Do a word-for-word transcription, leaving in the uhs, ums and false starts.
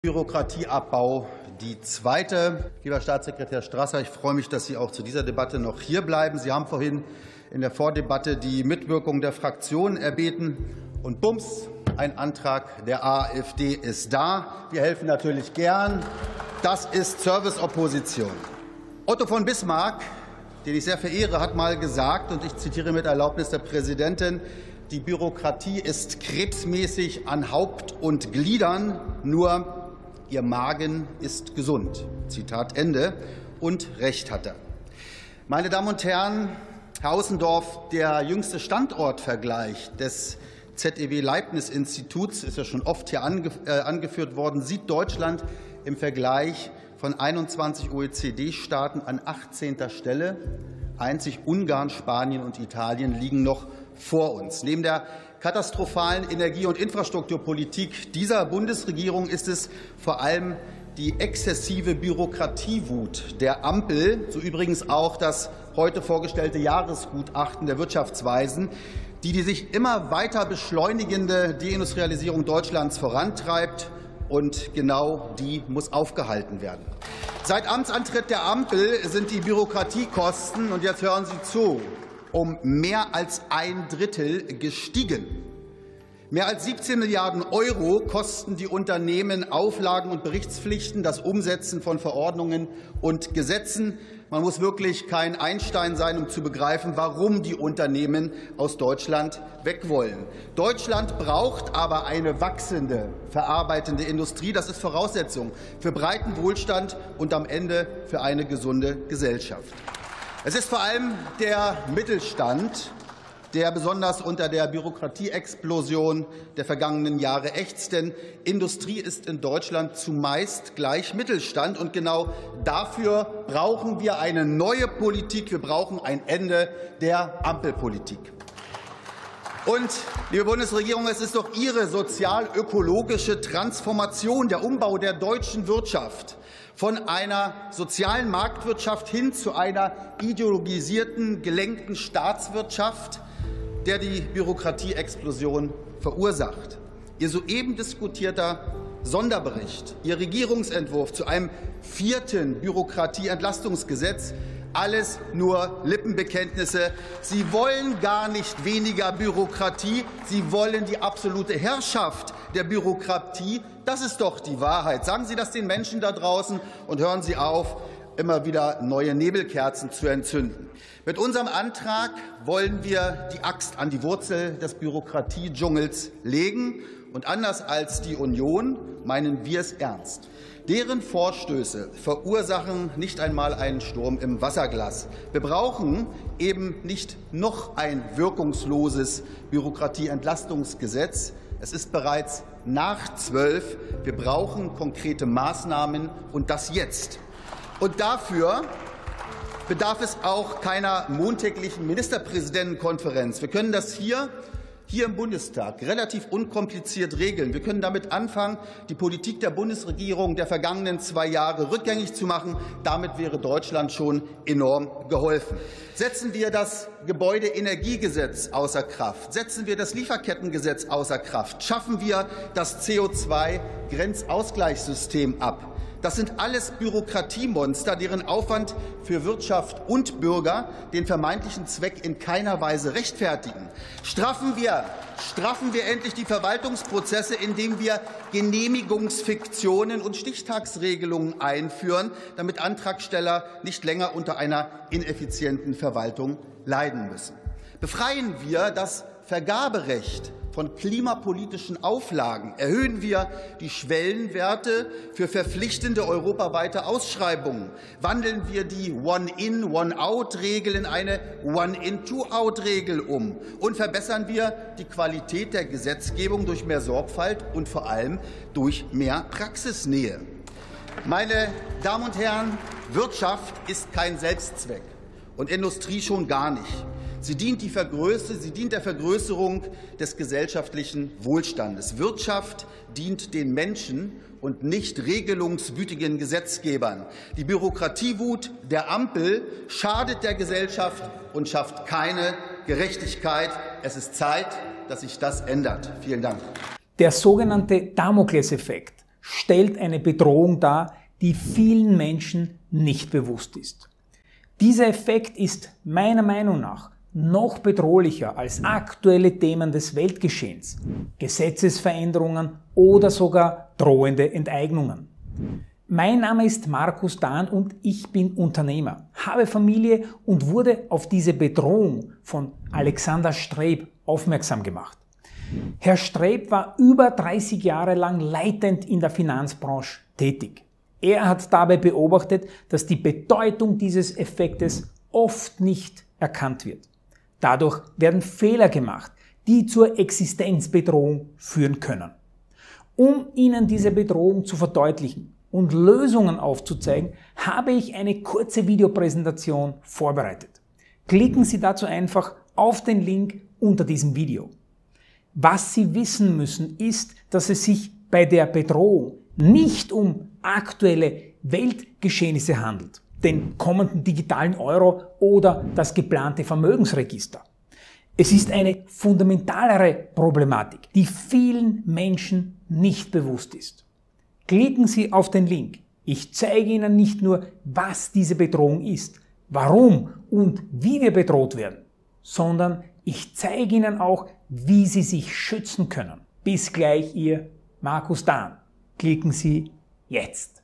Bürokratieabbau die zweite. Lieber Staatssekretär Strasser, ich freue mich, dass Sie auch zu dieser Debatte noch hier bleiben. Sie haben vorhin in der Vordebatte die Mitwirkung der Fraktionen erbeten. Und bums, ein Antrag der AfD ist da. Wir helfen natürlich gern. Das ist Serviceopposition. Otto von Bismarck, den ich sehr verehre, hat mal gesagt, und ich zitiere mit Erlaubnis der Präsidentin, die Bürokratie ist krebsmäßig an Haupt und Gliedern, nur ihr Magen ist gesund. Zitat Ende. Und recht hat er. Meine Damen und Herren, Herr Außendorf, der jüngste Standortvergleich des Z E W-Leibniz-Instituts ist ja schon oft hier angeführt worden, sieht Deutschland im Vergleich von einundzwanzig O E C D-Staaten an achtzehnter Stelle. Einzig Ungarn, Spanien und Italien liegen noch vor uns. Neben der katastrophalen Energie- und Infrastrukturpolitik dieser Bundesregierung ist es vor allem die exzessive Bürokratiewut der Ampel, so übrigens auch das heute vorgestellte Jahresgutachten der Wirtschaftsweisen, die die sich immer weiter beschleunigende Deindustrialisierung Deutschlands vorantreibt. Und genau die muss aufgehalten werden. Seit Amtsantritt der Ampel sind die Bürokratiekosten, und jetzt hören Sie zu, um mehr als ein Drittel gestiegen. Mehr als siebzehn Milliarden Euro kosten die Unternehmen Auflagen und Berichtspflichten, das Umsetzen von Verordnungen und Gesetzen. Man muss wirklich kein Einstein sein, um zu begreifen, warum die Unternehmen aus Deutschland weg wollen. Deutschland braucht aber eine wachsende, verarbeitende Industrie. Das ist Voraussetzung für breiten Wohlstand und am Ende für eine gesunde Gesellschaft. Es ist vor allem der Mittelstand, der besonders unter der Bürokratieexplosion der vergangenen Jahre ächzt. Denn Industrie ist in Deutschland zumeist gleich Mittelstand. Und genau dafür brauchen wir eine neue Politik. Wir brauchen ein Ende der Ampelpolitik. Und, liebe Bundesregierung, es ist doch Ihre sozial-ökologische Transformation, der Umbau der deutschen Wirtschaft von einer sozialen Marktwirtschaft hin zu einer ideologisierten, gelenkten Staatswirtschaft, der die Bürokratieexplosion verursacht. Ihr soeben diskutierter Sonderbericht, Ihr Regierungsentwurf zu einem vierten Bürokratieentlastungsgesetz, alles nur Lippenbekenntnisse. Sie wollen gar nicht weniger Bürokratie, Sie wollen die absolute Herrschaft der Bürokratie. Das ist doch die Wahrheit. Sagen Sie das den Menschen da draußen und hören Sie auf, immer wieder neue Nebelkerzen zu entzünden. Mit unserem Antrag wollen wir die Axt an die Wurzel des Bürokratiedschungels legen. Und anders als die Union meinen wir es ernst. Deren Vorstöße verursachen nicht einmal einen Sturm im Wasserglas. Wir brauchen eben nicht noch ein wirkungsloses Bürokratieentlastungsgesetz. Es ist bereits nach zwölf. Wir brauchen konkrete Maßnahmen, und das jetzt. Und dafür bedarf es auch keiner montäglichen Ministerpräsidentenkonferenz. Wir können das hier Hier im Bundestag relativ unkompliziert regeln. Wir können damit anfangen, die Politik der Bundesregierung der vergangenen zwei Jahre rückgängig zu machen. Damit wäre Deutschland schon enorm geholfen. Setzen wir das Gebäudeenergiegesetz außer Kraft, setzen wir das Lieferkettengesetz außer Kraft, schaffen wir das C O zwei Grenzausgleichssystem ab. Das sind alles Bürokratiemonster, deren Aufwand für Wirtschaft und Bürger den vermeintlichen Zweck in keiner Weise rechtfertigen. Straffen wir, straffen wir endlich die Verwaltungsprozesse, indem wir Genehmigungsfiktionen und Stichtagsregelungen einführen, damit Antragsteller nicht länger unter einer ineffizienten Verwaltung leiden müssen. Befreien wir das Vergaberecht von klimapolitischen Auflagen, erhöhen wir die Schwellenwerte für verpflichtende europaweite Ausschreibungen, wandeln wir die One-in, One-out-Regel in eine One-in, Two-out-Regel um und verbessern wir die Qualität der Gesetzgebung durch mehr Sorgfalt und vor allem durch mehr Praxisnähe. Meine Damen und Herren, Wirtschaft ist kein Selbstzweck und Industrie schon gar nicht. Sie dient, die Vergröße, sie dient der Vergrößerung des gesellschaftlichen Wohlstandes. Wirtschaft dient den Menschen und nicht regelungswütigen Gesetzgebern. Die Bürokratiewut der Ampel schadet der Gesellschaft und schafft keine Gerechtigkeit. Es ist Zeit, dass sich das ändert. Vielen Dank. Der sogenannte Damokleseffekt stellt eine Bedrohung dar, die vielen Menschen nicht bewusst ist. Dieser Effekt ist meiner Meinung nach noch bedrohlicher als aktuelle Themen des Weltgeschehens, Gesetzesveränderungen oder sogar drohende Enteignungen. Mein Name ist Markus Dahn und ich bin Unternehmer, habe Familie und wurde auf diese Bedrohung von Alexander Streb aufmerksam gemacht. Herr Streb war über dreißig Jahre lang leitend in der Finanzbranche tätig. Er hat dabei beobachtet, dass die Bedeutung dieses Effektes oft nicht erkannt wird. Dadurch werden Fehler gemacht, die zur Existenzbedrohung führen können. Um Ihnen diese Bedrohung zu verdeutlichen und Lösungen aufzuzeigen, habe ich eine kurze Videopräsentation vorbereitet. Klicken Sie dazu einfach auf den Link unter diesem Video. Was Sie wissen müssen, ist, dass es sich bei der Bedrohung nicht um aktuelle Weltgeschehnisse handelt, den kommenden digitalen Euro oder das geplante Vermögensregister. Es ist eine fundamentalere Problematik, die vielen Menschen nicht bewusst ist. Klicken Sie auf den Link. Ich zeige Ihnen nicht nur, was diese Bedrohung ist, warum und wie wir bedroht werden, sondern ich zeige Ihnen auch, wie Sie sich schützen können. Bis gleich, Ihr Markus Dahn. Klicken Sie jetzt.